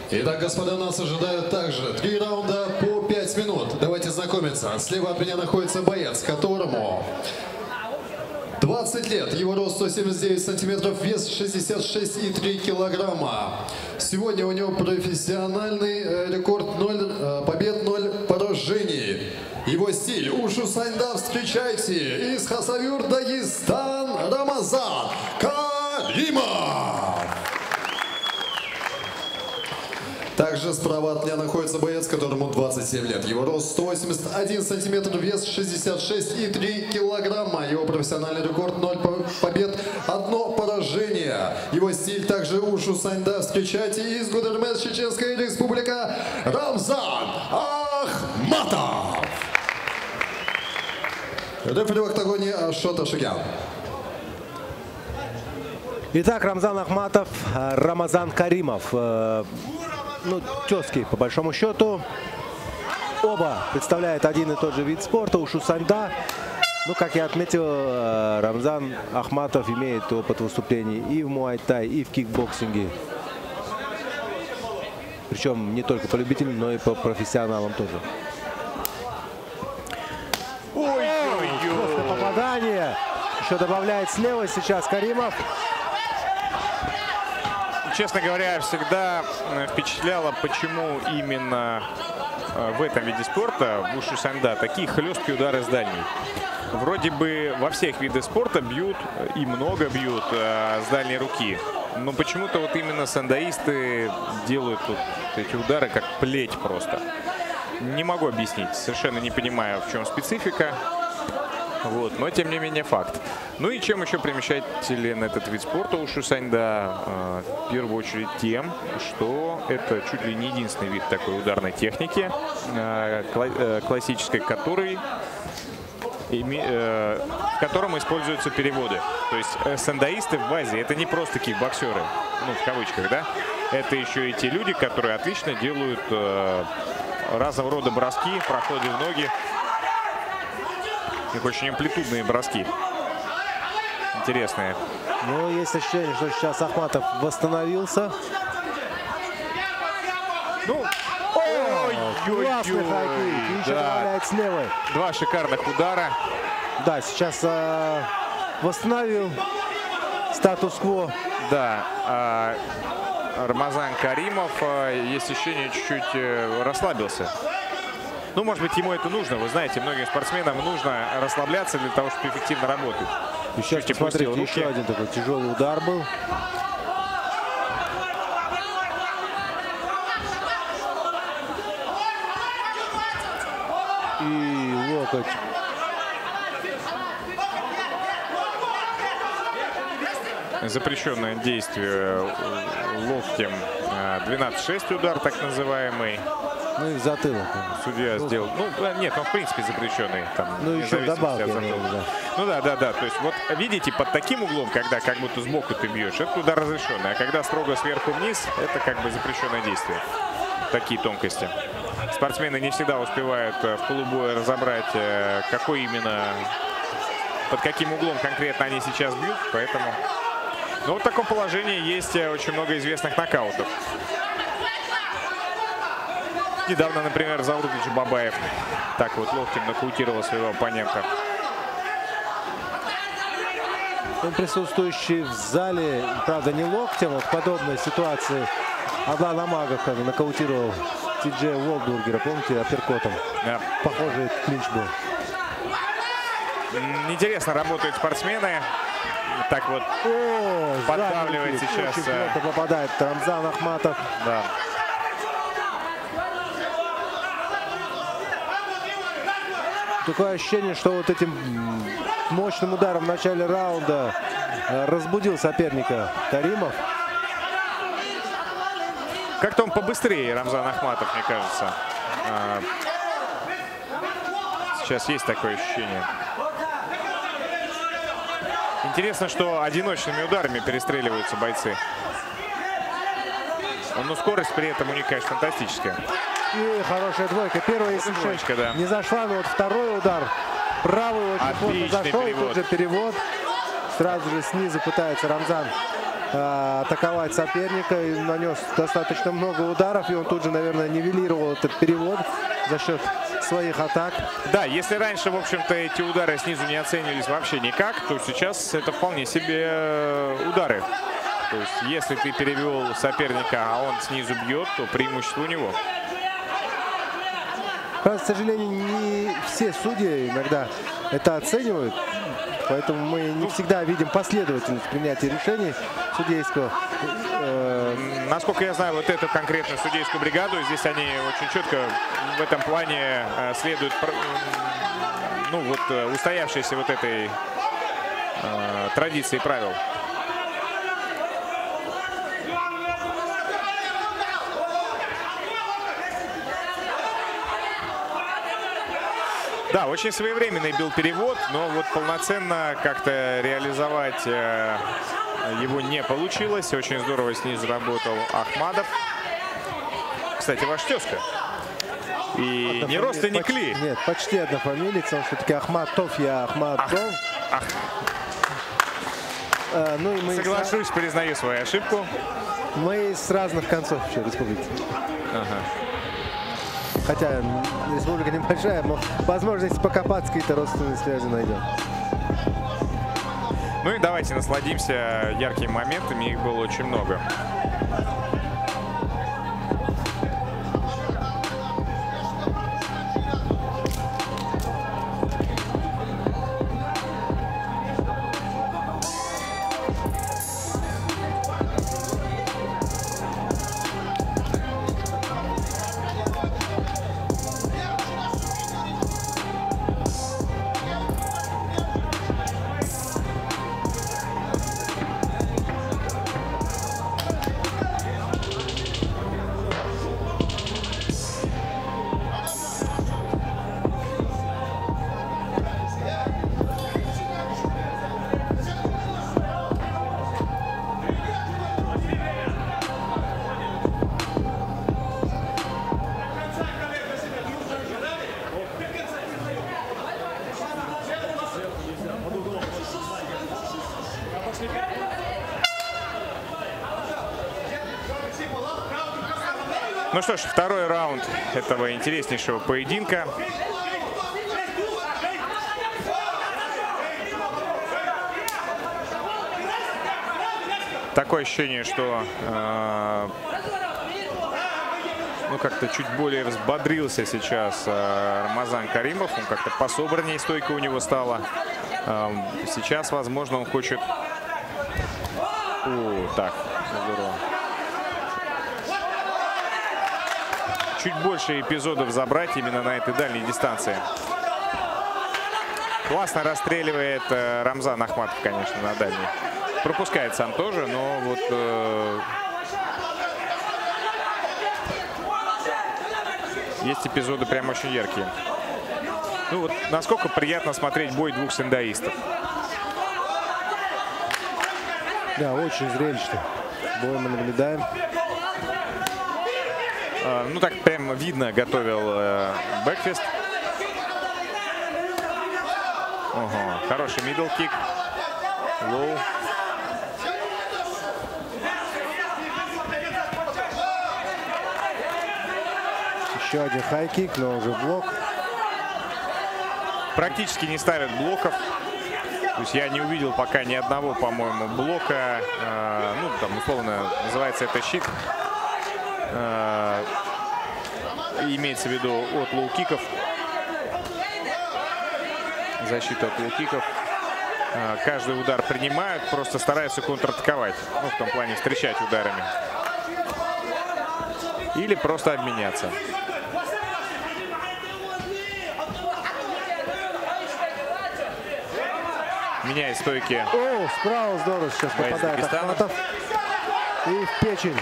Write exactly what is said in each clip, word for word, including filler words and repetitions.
Итак, господа, нас ожидают также три раунда по пять минут. Давайте знакомиться. Слева от меня находится боец, которому двадцать лет. Его рост сто семьдесят девять сантиметров, вес шестьдесят шесть и три килограмма. Сегодня у него профессиональный рекорд ноль побед, ноль поражений. Его стиль Ушу Саньда. Встречайте, из Хасавюр, Дагестан, Рамазан Каримов. Также справа от меня находится боец, которому двадцать семь лет. Его рост сто восемьдесят один сантиметр, вес шестьдесят шесть и три килограмма. Его профессиональный рекорд ноль побед, одно поражение. Его стиль также Ушу Саньда. Встречайте, из Гудермес, Чеченская Республика, Рамзан Ахматов. Рефери в октагоне Ашот Ашигян. Итак, Рамзан Ахматов, Рамазан Каримов. Ну, тезки, по большому счету. Оба представляют один и тот же вид спорта, Ушу Саньда. Ну, как я отметил, Рамзан Ахматов имеет опыт выступлений и в муай-тай, и в кикбоксинге. Причем не только по любителям, но и по профессионалам тоже. Ой-ой-ой! Попадание. Еще добавляет слева сейчас Каримов. Честно говоря, всегда впечатляло, почему именно в этом виде спорта, в Ушу Саньда, такие хлесткие удары с дальней. Вроде бы во всех видах спорта бьют, и много бьют с дальней руки. Но почему-то вот именно сандаисты делают тут эти удары как плеть просто. Не могу объяснить, совершенно не понимаю, в чем специфика. Вот, но тем не менее факт. Ну и чем еще примечателен этот вид спорта Ушу Саньда? В первую очередь тем, что это чуть ли не единственный вид такой ударной техники, классической, который, в котором используются переводы. То есть сандаисты в базе — это не просто такие боксеры, ну в кавычках, да, это еще и те люди, которые отлично делают разного рода броски, проходы в ноги. Их очень амплитудные броски. Интересные. Ну, есть ощущение, что сейчас Ахматов восстановился. Ну, классный хайкик. Еще добавляет с левой. Два шикарных удара. Да, сейчас э, восстановил статус-кво. Да. А, Рамазан Каримов, есть ощущение, чуть-чуть расслабился. Ну, может быть, ему это нужно. Вы знаете, многим спортсменам нужно расслабляться для того, чтобы эффективно работать. Еще, посмотрите, еще один такой тяжелый удар был. И локоть. Запрещенное действие локтем. двенадцать шесть удар, так называемый. Ну и в затылок. Судья ну, сделал. Ну, нет, он в принципе запрещенный. Там, ну, еще добавки. Да. Ну да, да, да. То есть, вот видите, под таким углом, когда как будто сбоку ты бьешь, это удар разрешенный. А когда строго сверху вниз, это как бы запрещенное действие. Такие тонкости. Спортсмены не всегда успевают в полубое разобрать, какой именно, под каким углом конкретно они сейчас бьют. Поэтому. Но вот в таком положении есть очень много известных нокаутов. Недавно, например, Завруд Джабабаев так вот локтем нокаутировал своего оппонента. Он присутствующий в зале, правда, не локтем, вот в подобной ситуации Адлан Амагов нокаутировал Ти Джей Уолдбургера, помните, апперкотом. Да. Похожий клинч был. Интересно работают спортсмены. Так вот, О, поддавливает сейчас. Очень плохо попадает Рамзан Ахматов. Да. Такое ощущение, что вот этим мощным ударом в начале раунда разбудил соперника Каримов. Как-то он побыстрее, Рамзан Ахматов, мне кажется. Сейчас есть такое ощущение. Интересно, что одиночными ударами перестреливаются бойцы. Но скорость при этом у них, конечно, фантастическая. И хорошая двойка. Первая, если двоечка, да. не зашла, но вот второй удар. Правый очень плотно зашел. Перевод. Тут же перевод. Сразу же снизу пытается Рамзан э, атаковать соперника. И нанес достаточно много ударов. И он тут же, наверное, нивелировал этот перевод за счет своих атак. Да, если раньше, в общем-то, эти удары снизу не оценивались вообще никак, то сейчас это вполне себе удары. То есть, если ты перевел соперника, а он снизу бьет, то преимущество у него. К сожалению, не все судьи иногда это оценивают. Поэтому мы не всегда видим последовательность принятия решений судейского. Насколько я знаю, вот эту конкретную судейскую бригаду, здесь они очень четко в этом плане следуют, ну, вот, устоявшейся вот этой э, традиции правил. Да, очень своевременный был перевод, но вот полноценно как-то реализовать э, его не получилось. Очень здорово снизу работал Ахмадов. Кстати, ваш тезка. И не родственник ли? Нет, почти однофамилица. Он все-таки Ахматов, я Ахматов. Ах, ах. А, ну и мы Соглашусь, признаю свою ошибку. Мы с разных концов еще республики. Ага. Хотя республика небольшая, но возможность покопаться, какие-то родственные связи найдем. Ну и давайте насладимся яркими моментами, их было очень много. Ну что ж, второй раунд этого интереснейшего поединка. Такое ощущение, что э, ну как-то чуть более взбодрился сейчас э, Рамазан Каримов. Он как-то пособраннее, стойка у него стала. Э, сейчас, возможно, он хочет... О, так, здорово. Чуть больше эпизодов забрать именно на этой дальней дистанции. Классно расстреливает э, Рамзан Ахматов, конечно, на дальней. Пропускает сам тоже, но вот... Э, есть эпизоды прям очень яркие. Ну вот насколько приятно смотреть бой двух сэндаистов. Да, очень зрелищно. Бой мы наблюдаем. Ну так прямо видно, готовил э, бэкфист. Ого, хороший мидл-кик. Лоу. Еще один хай-кик, но уже блок. Практически не ставят блоков. То есть я не увидел пока ни одного, по-моему, блока. Э, ну, там, условно, называется это щит. Э, имеется в виду от лоу-киков. Защита от лоу-киков. Э, каждый удар принимают, просто стараются контратаковать. Ну, в том плане встречать ударами. Или просто обменяться. Меняет стойки. О, справа здорово сейчас попадает Ахматов. И в печень.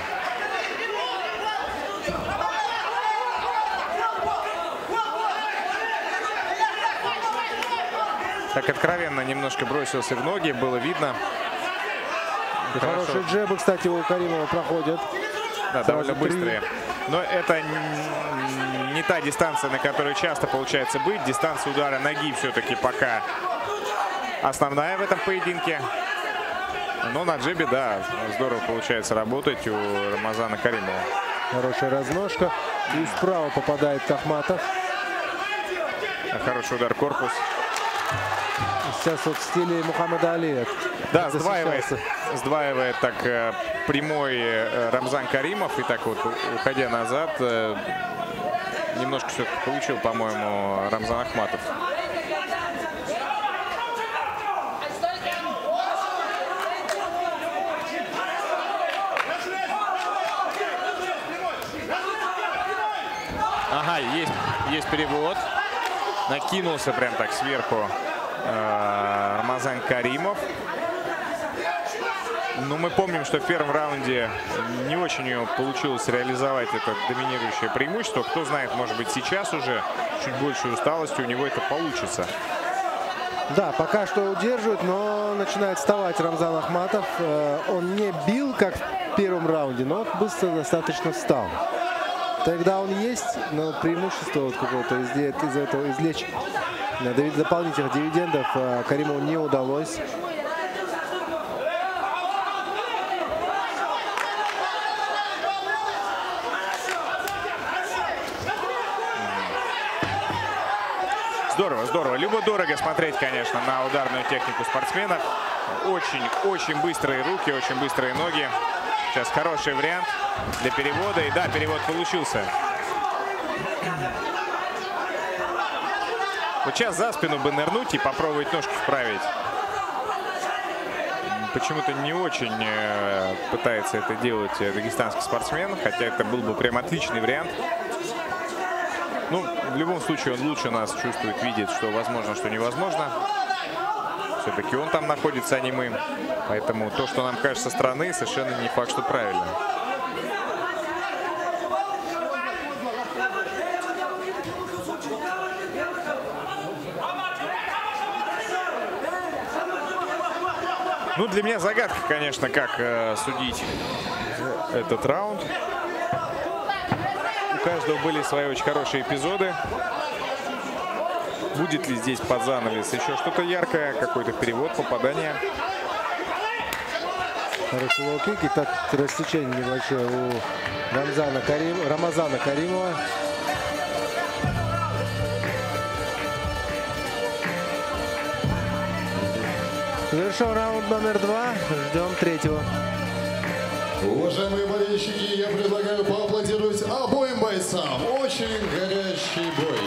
Так откровенно немножко бросился в ноги, было видно. Хорошие джебы, кстати, у Каримова проходят. Да, довольно быстрые. Но это не та дистанция, на которой часто получается быть. Дистанция удара ноги все-таки пока основная в этом поединке. Но на джебе, да, здорово получается работать у Рамазана Каримова. Хорошая разножка. И справа попадает Тахматов. Хороший удар корпус. Сейчас вот в стиле Мухаммада Али. Да, сдваивает, сдваивает так прямой Рамзан Каримов. И так вот, уходя назад, немножко все-таки получил, по-моему, Рамзан Ахматов. Ага, есть, есть перевод. Накинулся прям так сверху э, Рамазан Каримов. Ну, мы помним, что в первом раунде не очень у него получилось реализовать это доминирующее преимущество. Кто знает, может быть, сейчас уже чуть большей усталостью у него это получится. Да, пока что удерживает, но начинает вставать Рамзан Ахматов. Он не бил, как в первом раунде, но быстро достаточно встал. Тогда он есть, но преимущество вот какого-то из, из этого извлечь дополнительных дивидендов Каримову не удалось. Здорово, здорово. Любо-дорого смотреть, конечно, на ударную технику спортсменов. Очень-очень быстрые руки, очень быстрые ноги. Сейчас хороший вариант для перевода. И да, перевод получился. Вот сейчас за спину бы нырнуть и попробовать ножку вправить. Почему-то не очень пытается это делать дагестанский спортсмен. Хотя это был бы прям отличный вариант. Ну, в любом случае, он лучше нас чувствует, видит, что возможно, что невозможно. Все-таки он там находится, а не мы. Поэтому то, что нам кажется со стороны, совершенно не факт, что правильно. Ну, для меня загадка, конечно, как э, судить этот раунд. У каждого были свои очень хорошие эпизоды. Будет ли здесь под занавес еще что-то яркое, какой-то перевод, попадание? Хороший лоу-кик. И так рассечение небольшое у Рамзана Карим... Рамазана Каримова. Завершен раунд номер два. Ждем третьего. Уважаемые болельщики, я предлагаю поаплодировать обоим бойцам. Очень горячий бой.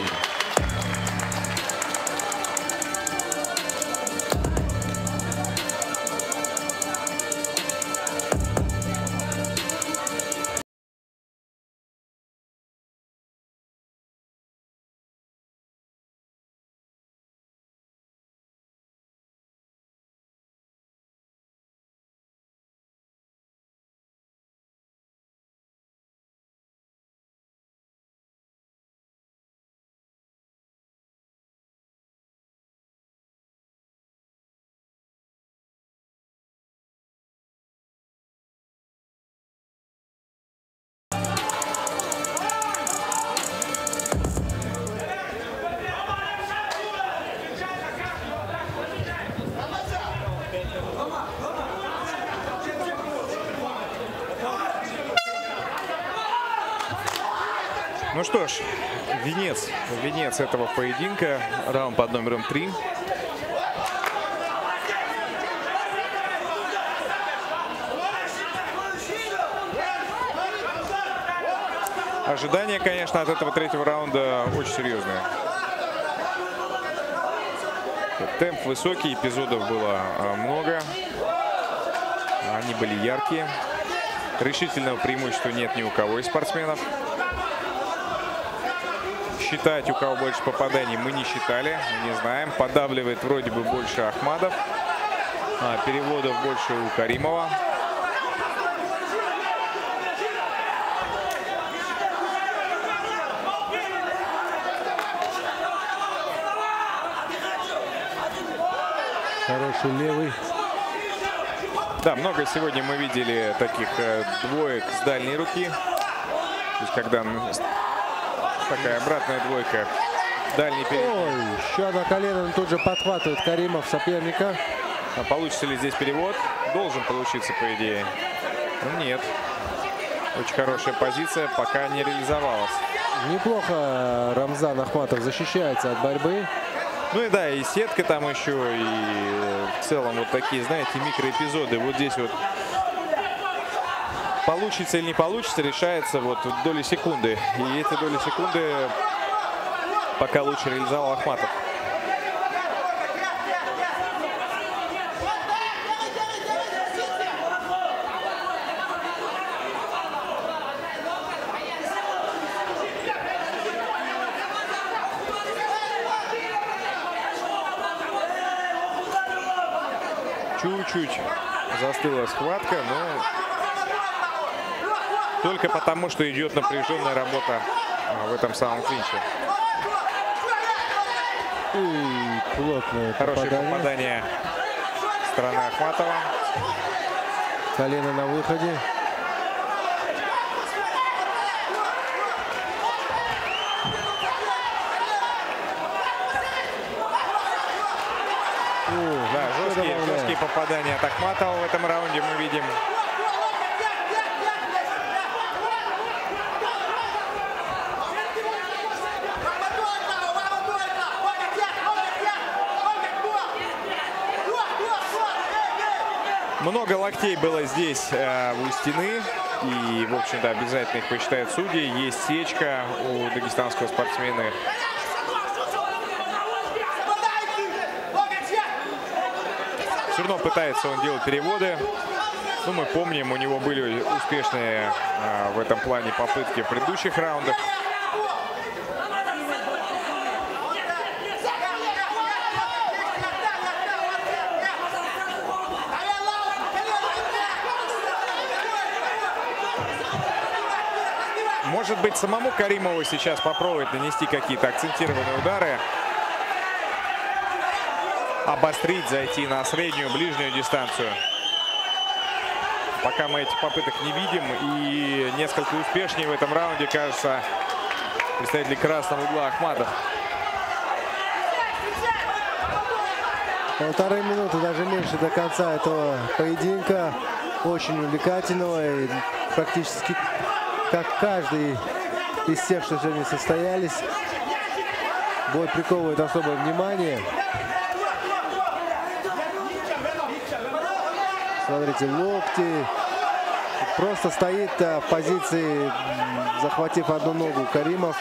Ну что ж, венец, венец этого поединка, раунд под номером три. Ожидания, конечно, от этого третьего раунда очень серьезные. Темп высокий, эпизодов было много. Они были яркие. Решительного преимущества нет ни у кого из спортсменов. Считать, у кого больше попаданий, мы не считали, не знаем. Подавливает вроде бы больше Ахмадов, а переводов больше у Каримова. Хороший левый. Да, много сегодня мы видели таких э, двоек с дальней руки. То есть, когда такая обратная двойка, дальний перед. Ой, еще одно колено, он тут же подхватывает Каримов соперника. А получится ли здесь перевод? Должен получиться, по идее. Ну, нет. Очень хорошая позиция, пока не реализовалась. Неплохо Рамзан Ахматов защищается от борьбы. Ну и да, и сетка там еще, и в целом вот такие, знаете, микроэпизоды. Вот здесь вот получится или не получится, решается вот в доли секунды. И эти доли секунды пока лучше реализовал Ахматов. Чуть-чуть застыла схватка, но только потому, что идет напряженная работа в этом самом клинче. И плотное Хорошее попадание. попадание стороны Ахматова. Колено на выходе. Да, жесткие, жесткие попадания от Ахматова в этом раунде мы видим. Много локтей было здесь э, у стены. И, в общем-то, обязательно их посчитают судьи. Есть сечка у дагестанского спортсмена. Все равно пытается он делать переводы. Ну, мы помним, у него были успешные э, в этом плане попытки в предыдущих раундах. Может быть, самому Каримову сейчас попробовать нанести какие-то акцентированные удары. Обострить, зайти на среднюю, ближнюю дистанцию. Пока мы этих попыток не видим. И несколько успешнее в этом раунде, кажется, представитель красного угла Ахматов. Полторы минуты, даже меньше до конца этого поединка. Очень увлекательного. И практически как каждый из тех, что сегодня состоялись, бой приковывает особое внимание. Смотрите, локти. Просто стоит в позиции, захватив одну ногу, Каримов.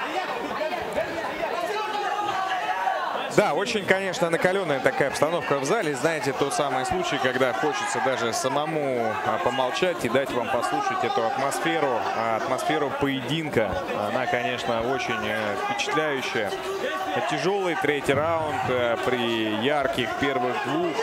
Да, очень, конечно, накаленная такая обстановка в зале. Знаете, тот самый случай, когда хочется даже самому помолчать и дать вам послушать эту атмосферу. Атмосферу поединка. Она, конечно, очень впечатляющая. Тяжелый третий раунд при ярких первых двух.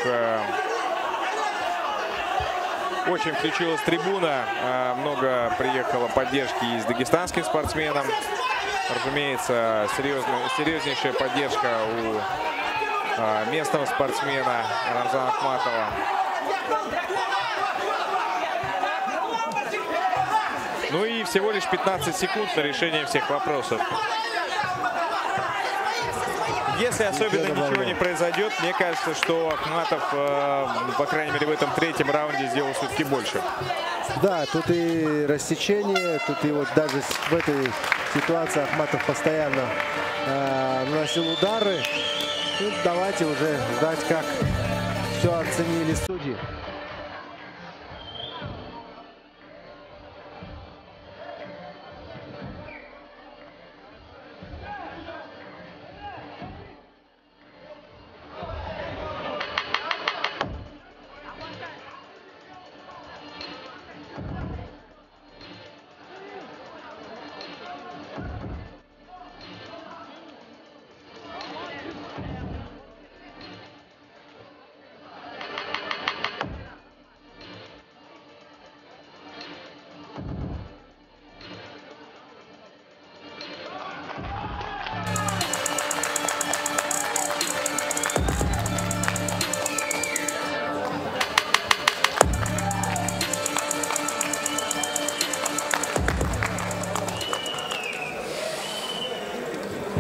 Очень включилась трибуна. Много приехало поддержки из дагестанских спортсменов. Разумеется, серьезная, серьезнейшая поддержка у а, местного спортсмена Рамзана Ахматова. Ну и всего лишь пятнадцать секунд на решение всех вопросов. Если особенно ничего не произойдет, мне кажется, что Ахматов, э, по крайней мере, в этом третьем раунде сделал все-таки больше. Да, тут и рассечение, тут и вот даже в этой ситуации Ахматов постоянно э, наносил удары. И давайте уже ждать, как все оценили судьи.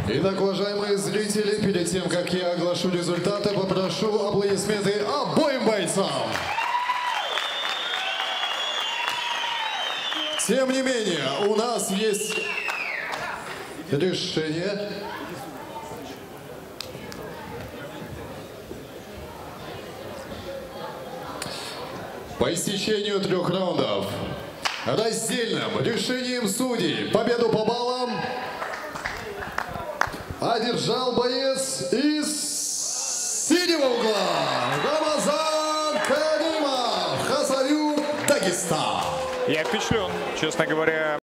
Итак, уважаемые зрители, перед тем, как я оглашу результаты, попрошу аплодисменты обоим бойцам. Тем не менее, у нас есть решение. По истечению трех раундов раздельным решением судей победу по баллам одержал боец из синего угла Рамазан Каримов, Хасавюрт, Дагестан. Я впечатлен, честно говоря.